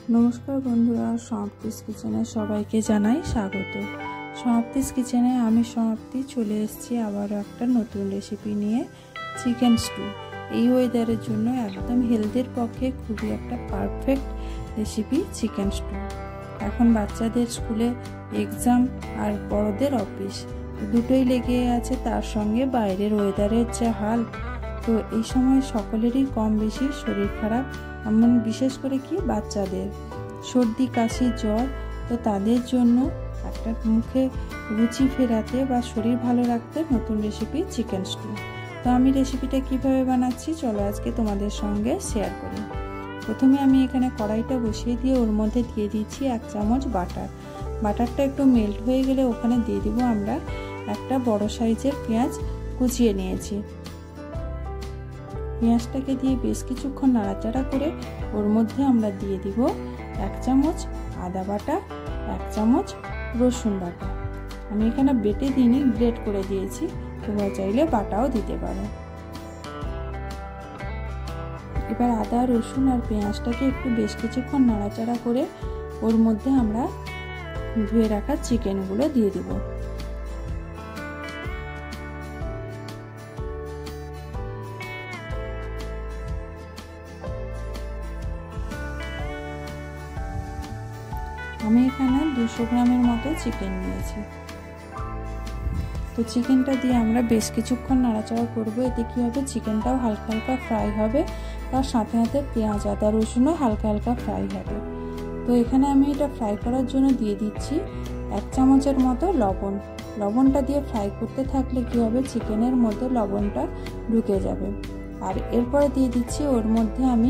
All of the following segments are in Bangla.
नमस्कार बंधुरा समाप्तिस किचेने सबाइके जानाई स्वागत। समाप्तिस किचेने आमी समाप्ति चले एसेछि आबारो एकटा नतुन रेसिपि निये चिकेन स्टू। এই ওয়েদারের জন্য একদম হেলথের পক্ষে খুবই একটা পারফেক্ট রেসিপি চিকেন স্টু। এখন বাচ্চাদের স্কুলে এক্সাম আর বড়দের অফিস দুটোই লেগে আছে, তার সঙ্গে বাইরের ওয়েদারের যা হাল, তো এই সময় সকলেরই কম বেশি শরীর খারাপ, এমন বিশেষ করে কি বাচ্চাদের সর্দি কাশি জ্বর, তো তাদের জন্য একটা মুখে রুচি ফেরাতে বা শরীর ভালো রাখতে নতুন রেসিপি চিকেন স্টু। তো আমি রেসিপিটা কিভাবে বানাচ্ছি চলো আজকে তোমাদের সঙ্গে শেয়ার করি। প্রথমে আমি এখানে কড়াইটা বসিয়ে দিয়ে ওর মধ্যে দিয়ে দিচ্ছি 1 চামচ বাটার। বাটারটা একটু মেল্ট হয়ে গেলে ওখানে দিয়ে দিব আমরা একটা বড় সাইজের পেঁয়াজ কুচিয়ে নিয়েছি। পেঁয়াজটাকে দিয়ে বেশ কিছুক্ষণ নাড়াচাড়া করে ওর মধ্যে আমরা দিয়ে দিব 1 চামচ আদা বাটা, 1 চামচ রসুন বাটা। আমি এখানে বেটে দিইনি, গ্রেট করে দিয়েছি, তোমরা চাইলে বাটাও দিতে পারো। এবার আদা রসুন আর পেঁয়াজটাকে একটু বেশ কিছুক্ষণ নাড়াচাড়া করে ওর মধ্যে আমরা ধুয়ে রাখা চিকেনগুলো দিয়ে দেব। আমি এখানে 200 গ্রামের মতো চিকেন নিয়েছি। তো চিকেনটা দিয়ে আমরা বেশ কিছুক্ষণ নাড়াচাড়া করব। এতে কি হবে, চিকেনটাও হালকা হালকা ফ্রাই হবে, তার সাথে সাথে পেঁয়াজ আদা রসুনও হালকা হালকা ফ্রাই হবে। তো এখানে আমি এটা ফ্রাই করার জন্য দিয়ে দিচ্ছি 1 চামচের মতো লবণ। লবণটা দিয়ে ফ্রাই করতে থাকলে কি হবে, চিকেনের মধ্যে লবণটা ঢুকে যাবে। আর এরপরে দিয়ে দিচ্ছি ওর মধ্যে আমি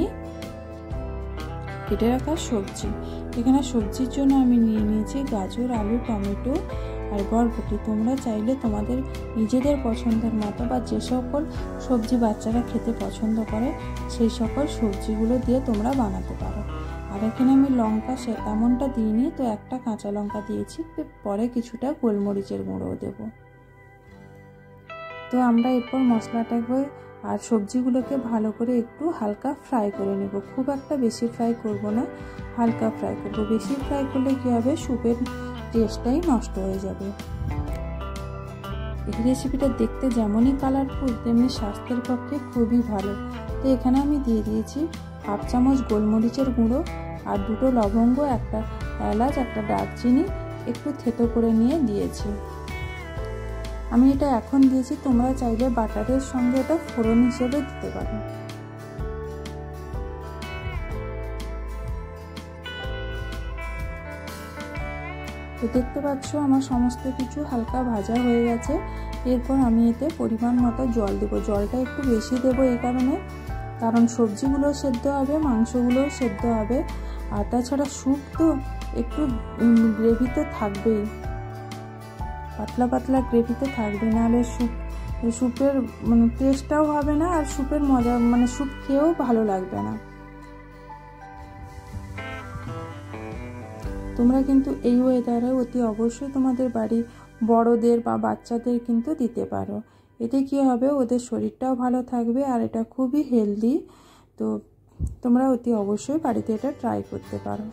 কেটে রাখা সবজি। এখানে সবজির জন্য আমি নিয়ে নিয়েছি গাজর, আলু, টমেটো আর বরবটি। তোমরা চাইলে তোমাদের নিজেদের পছন্দের মতো বা যে সকল সবজি বাচ্চারা খেতে পছন্দ করে সেই সকল সবজিগুলো দিয়ে তোমরা বানাতে পারো। আর এখানে আমি লঙ্কা তেমনটা দিইনি, তো একটা কাঁচা লঙ্কা দিয়েছি, পরে কিছুটা গোলমরিচের গুঁড়োও দেব। তো আমরা এরপর মশলাটাকে আর সবজিগুলোকে ভালো করে একটু হালকা ফ্রাই করে নেব। খুব একটা বেশি ফ্রাই করব না, হালকা ফ্রাই করব। বেশি ফ্রাই করলে কি হবে, স্যুপের টেস্টটাই নষ্ট হয়ে যাবে। এই রেসিপিটা দেখতে যেমনই কালারফুল তেমনি স্বাস্থ্যের পক্ষে খুবই ভালো। তো এখানে আমি দিয়ে দিয়েছি 1/2 চামচ গোলমরিচের গুঁড়ো আর 2টো লবঙ্গ, একটা এলাচ, একটা দারচিনি একটু থেতো করে নিয়ে দিয়েছি। আমি এটা এখন দিয়েছি, তোমরা চাইলে বাটারের সঙ্গে এটা ফোড়ন হিসেবে দিতে পারো। তো দেখতে পাচ্ছ আমার সমস্ত কিছু হালকা ভাজা হয়ে গেছে। এরপর আমি এতে পরিমাণ মতো জল দেব। জলটা একটু বেশি দেব এই কারণ সবজিগুলো সেদ্ধ হবে, মাংসগুলো সেদ্ধ হবে, আর তাছাড়া স্যুপ তো একটু গ্রেভি তো থাকবেই, পাতলা পাতলা গ্রেভি তো থাকবে, নাহলে স্যুপের টেস্টটাও হবে না আর স্যুপের মজা স্যুপ খেয়েও ভালো লাগবে না। তোমরা কিন্তু এই ওয়েদারে অতি অবশ্যই তোমাদের বাড়ির বড়দের বা বাচ্চাদের কিন্তু দিতে পারো। এতে কি হবে, ওদের শরীরটাও ভালো থাকবে আর এটা খুবই হেলদি। তো তোমরা অতি অবশ্যই বাড়িতে এটা ট্রাই করতে পারো।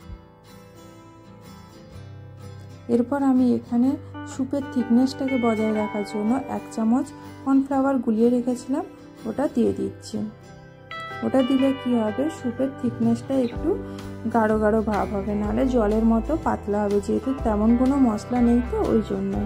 এরপর আমি এখানে স্যুপের থিকনেসটাকে বজায় রাখার জন্য 1 চামচ কর্নফ্লাওয়ার গুলিয়ে রেখেছিলাম, ওটা দিয়ে দিচ্ছি। ওটা দিলে কি হবে, স্যুপের থিকনেসটা একটু গাঢ় গাঢ় ভাব হবে, নাহলে জলের মতো পাতলা হবে, যেহেতু তেমন কোনো মশলা নেই, তো ওই জন্যই।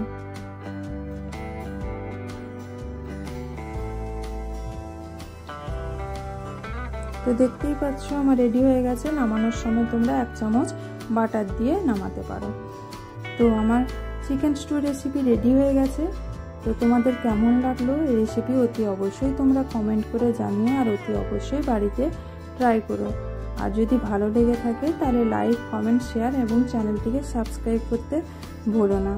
তো দেখতেই পাচ্ছ আমার রেডি হয়ে গেছে। নামানোর সময় তোমরা 1 চামচ বাটার দিয়ে নামাতে পারো। তো আমার চিকেন স্টু রেসিপি রেডি হয়ে গেছে। তো তোমাদের কেমন লাগলো এই রেসিপি অতি অবশ্যই তোমরা কমেন্ট করে জানিও, আর অতি অবশ্যই বাড়িতে ট্রাই করো। আর যদি ভালো লেগে থাকে তাহলে লাইক, কমেন্ট, শেয়ার এবং চ্যানেলটিকে সাবস্ক্রাইব করতে ভুলো না।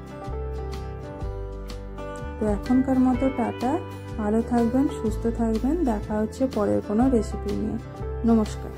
তো এখনকার মতো টাটা, ভালো থাকবেন, সুস্থ থাকবেন, দেখা হচ্ছে পরের কোনো রেসিপি নিয়ে। নমস্কার।